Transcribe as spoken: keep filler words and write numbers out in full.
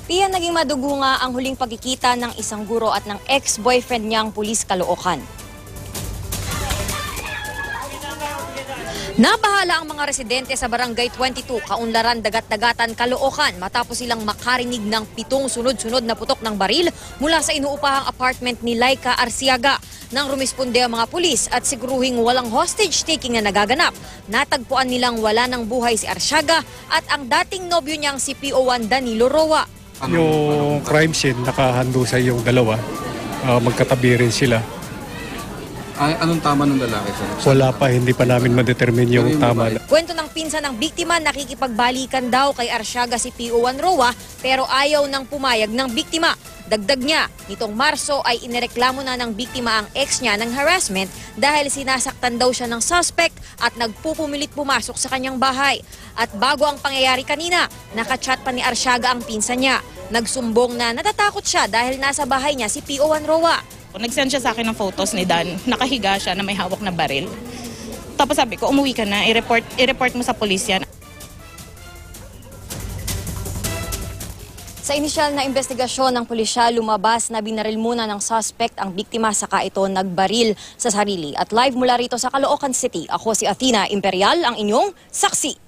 Piyan naging madugo nga ang huling pagkikita ng isang guro at ng ex-boyfriend niyang pulis Caloocan. Nabahala ang mga residente sa Barangay twenty-two, Kaunlaran, Dagat-Dagatan, Caloocan matapos silang makarinig ng pitong sunod-sunod na putok ng baril mula sa inuupahang apartment ni Laika Arciaga. Nang rumisponde ang mga pulis at siguruhing walang hostage-taking na nagaganap, natagpuan nilang wala ng buhay si Arciaga at ang dating nobyo niyang si P O one Danilo Roa. Yung crime scene, nakahandusay yung dalawa. Uh, magkatabi rin sila. Ay, anong tama ng lalaki, sir? Wala pa, hindi pa namin ma-determine yung tama. Kwento ng pinsan ng biktima, nakikipagbalikan daw kay Arciaga si P O one Roa pero ayaw nang pumayag ng biktima. Dagdag niya, nitong Marso ay inireklamo na ng biktima ang ex niya ng harassment dahil sinasaktan daw siya ng suspect at nagpupumilit pumasok sa kanyang bahay. At bago ang pangyayari kanina, nakachat pa ni Arciaga ang pinsan niya. Nagsumbong na natatakot siya dahil nasa bahay niya si P O one Roa. Nag-send siya sa akin ng photos ni Dan, nakahiga siya na may hawak na baril. Tapos sabi ko, umuwi ka na, i-report, i-report mo sa pulis yan. Sa inisyal na investigasyon ng pulisya, lumabas na binaril muna ng suspect ang biktima saka ito nagbaril sa sarili. At live mula rito sa Caloocan City, ako si Athena Imperial, ang inyong saksi.